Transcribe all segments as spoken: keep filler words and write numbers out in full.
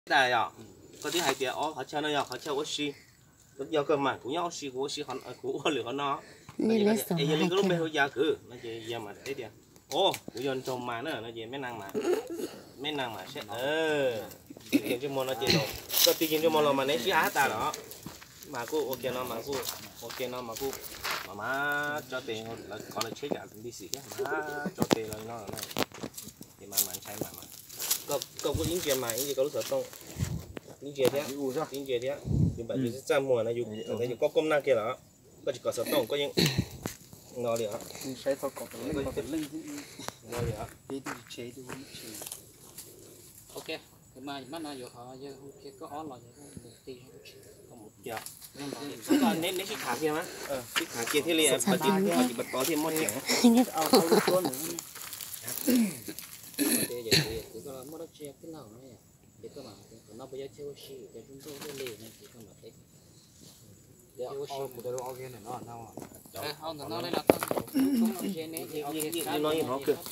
đại à có tí hai tiệt ó họ chơi nó à họ chơi oxy có giờ cơ mà cũng nhau oxy của oxy họ của lửa họ nó nên lấy sổ ai giờ hai lên cái lúc bây kia giờ cứ nó chỉ giờ mà đấy tiệt ô của dân trồng mà nữa nó chỉ mấy năng mà mấy năng mà sẽ ờ tiền cho món nó chỉ rồi có tiền cho món là mà nấy chỉ hát ta đó mà cô ok nó mà cô ok nó mà cô mà má cho tiền là còn là chế cả đi xỉ cái má cho tiền là nó này thì mà mà sai mà mà có có có những chuyện mà những gì có lúc sợ không những chuyện thế những chuyện thế nhưng mà những cái mùa này dùng cái những có công năng kia đó có chỉ có sợ không có những nó đi hả sai thôi có cái linh có cái linh nó đi hả đi đi chế đi chế ok cái mà mà nó giờ họ giờ cái có on là giờ tiền dạ còn nếu nếu chỉ thả kia má chỉ thả kia thì liền bật tiền họ chỉ bật có thêm một triệu ao ao luôn nữa bây giờ thì cái là mất chia cái nào này cái cơ mà nó bây giờ chơi xí cái chúng tôi cái lì này chỉ cần là thế để ao một cái ao kia này nó nào à ao nó đây là con cũng nó chơi này thì ao kia cái nói gì nó kìa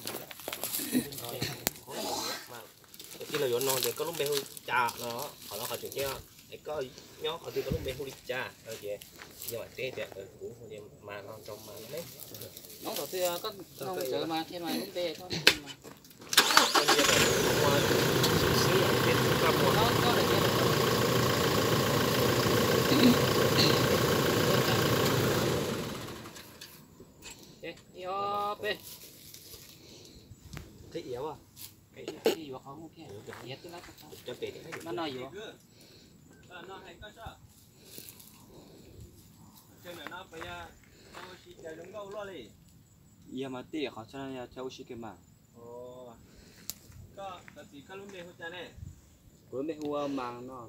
chỉ là vô non thì có lúc bé hơi chà nó họ nó họ chuyển theo có nhó họ thì có lúc bé hơi chà rồi vậy nhưng mà thế thì cũng không mà nó trong mà đấy nó đầu tiên có không sợ mà khi mà lúc bé có mà con giờ là hoa xíu ở trên các mùa nó có được cái yo pe thấy yếu à cái gì vậy không ok nhét cái lá cho bé nó nói gì nó hay có sao cho nên nó bây giờ nó chỉ để đúng câu lo đi giờ mà tỉ họ cho nó cho oxy cái mà ồ có tại vì cái lúc này hỗ trợ này với mấy hoa màng nó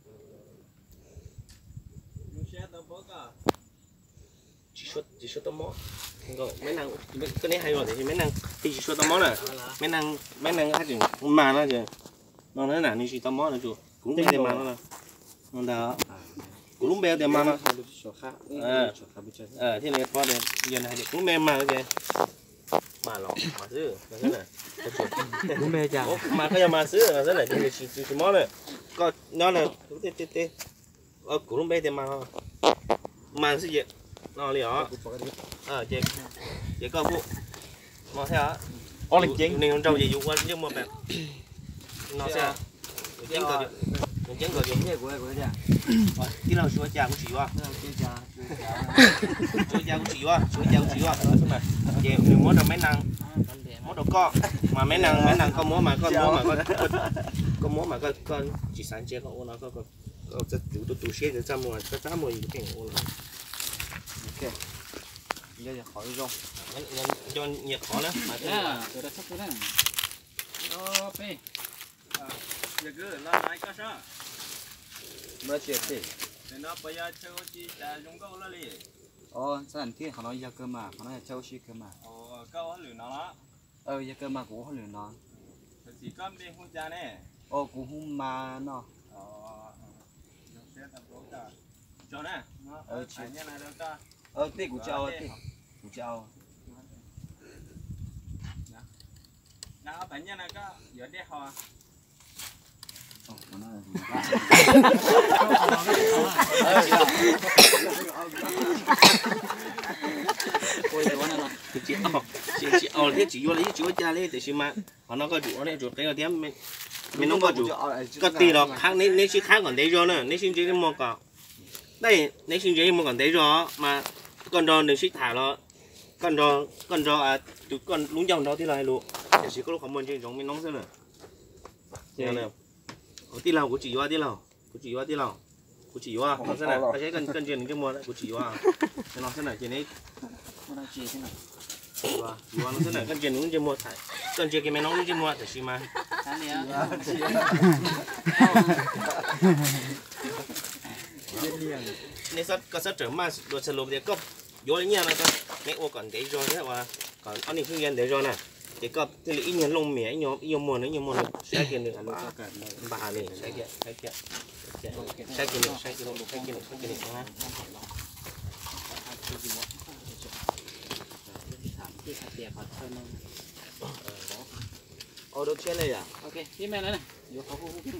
nó sẽ tao bớt à chỉ số chỉ số tôm mó rồi mấy năng cái này hay rồi thì mấy năng thì chỉ số tôm mó này mấy năng mấy năng hát chừng mà nó chứ nó nói là như chỉ tôm mó là chủ cũng tem mà nó là nó đó cũng lúc bé tem mà nó ờ ờ thế này có được giờ này cũng mềm mà cái mà lọ mà xứ là thế này đúng mê chả mà cái mà xứ là thế này thì chỉ chỉ món này có nó là tê tê tê ờ cũng lúc bé tem mà mà xứ gì nó liền ờ chị chị có phụ mà thế hả ô lịch chính nên con trâu gì dùng qua nhưng mà bạn nó sẽ chính cờ dùng chính cờ dùng cái của của nhà tí nào chúa cha cũng chỉ qua cái cha chúa cha cũng chỉ qua chúa cha cũng chỉ qua này chị mình muốn được mấy năng muốn được co mà mấy năng mấy năng con muốn mà con muốn mà con con muốn mà con con chỉ sáng chế con nó con con con sẽ đủ đủ đủ xe để ra mua cho ra mua những cái ôn ok giờ giờ khỏi rồi cho nhiệt khó nữa mà thế à tôi đã sắp tới này yo pe giờ cứ lo lại có sao mới chuyện tỉ thì nó bây giờ chơi chỉ để đúng câu lo đi ô sao thì họ nói giờ cơ mà họ nói cho oxy cơ mà ồ câu hắn lửa nó đó ờ giờ cơ mà cũng họ lừa nó chỉ có bên hỗ trợ này ô cũng không mà nó ồ nó sẽ tao bớt à cho nè nó ở phải như này đâu ta ờ tỉ của cháu tỉ của cháu nó phải như này có giờ để họ ồ nó ôi cái này là chị ao chị chị ao thế chỉ vô lấy chỉ vô cha lấy để xem mà họ nó có chủ này chủ cái cái mình mình không có chủ có tiền đó khác nên nên chỉ khác còn đấy rồi nữa nên xin chỉ cái một cái đây nên xin chỉ một còn đấy rồi mà còn đó nên chỉ thả nó còn đó còn đó à chủ còn lúng dòng đó thì lại luôn để chỉ có lúc không muốn chơi giống mình nóng thế nữa nghe nào có tí nào của chị vô tí nào của chị vô tí nào của chị vô nó thế này cái cái cần cần chuyện cái mua đấy của chị vô nó thế này chuyện ấy nó đang chia thế này và nó thế này cần chuyện những cái mua thải cần chuyện cái mấy nóng những cái mua để xí mà cái này á nên sao có sao trở mà đồ sờ lốp thì có vô lấy nhà này thôi mấy ô còn đấy rồi thế mà còn anh không nhận đấy rồi nè thì có thì ít nhân lông mía nhiều nhiều mùa nữa nhiều mùa nữa sai kia nữa bà này sai kia sai kia sai kia nữa sai kia nữa sai kia nữa sai kia nữa cái hạt đẹp hạt thơm ô đâu chết này à ok tiếp mẹ nữa này vô khó hú hú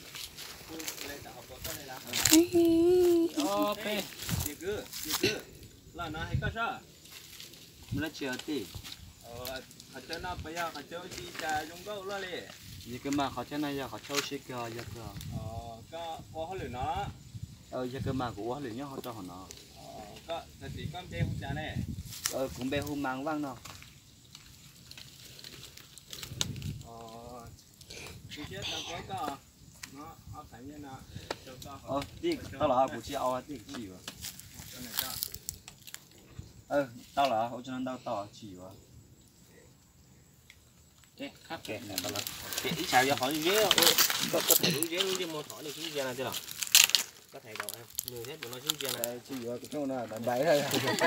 ok chị cứ chị cứ là nó hay có sao mình đã chơi tí ờ họ chơi nó bây giờ họ chơi chi trà trong gấu lo đi giờ cơ mà họ chơi này giờ họ chơi xí kia giờ cơ ờ có có họ lửa nó ờ giờ cơ mà của họ lửa nhau họ cho họ nó ờ có thật thì con chơi không trà này ờ cũng bé hôm mang văng đâu ờ chị chết tao có có nó họ phải như nào cho có ờ tí tao là của chị ao tí chỉ vào cho này cho ờ tao là họ cho nên tao tao chỉ vào ok khác ok này đó là thì ít xào cho hỏi dế có có thể dế dế mua thỏi này chín chia này thế nào có thể đâu em người hết của nó chín chia này chỉ vào cái chỗ nào đánh bẫy thôi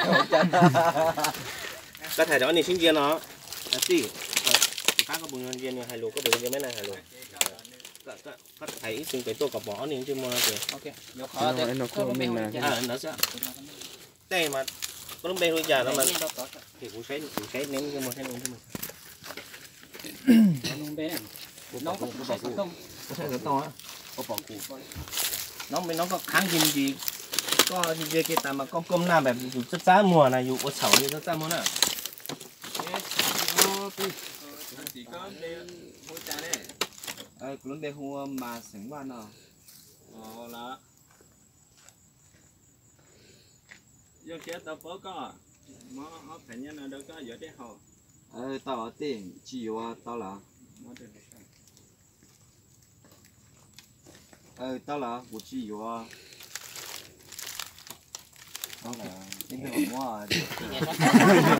có thể đó này chín chia nó là gì thì khác có bùn nhân viên hai lô có bùn nhân mấy này hai lô có có có thấy từng cái tô cọp bỏ này chứ mua thì ok vô khó thế nó không biết à nó sẽ đây mà có lúc bên bây giờ nó mà thì cũng sẽ cũng sẽ ném cho mua thêm nữa không bé này nó có có không có thể to á có bỏ củ nó mới nó có kháng gì gì có gì về cái tạm mà con cơm namแบบอยู่chất giá mùa nàyอยู่ở sầu như chất giá mùa nào chỉ có đây mua trà này ờ cũng bé hôm mà sướng quá nào ờ là giờ chết tao có có mà họ phải như nào đâu có giờ đấy họ ờ tao là tiền chỉ vào tao là nó được ờ tao là của chỉ vào tao là những cái mua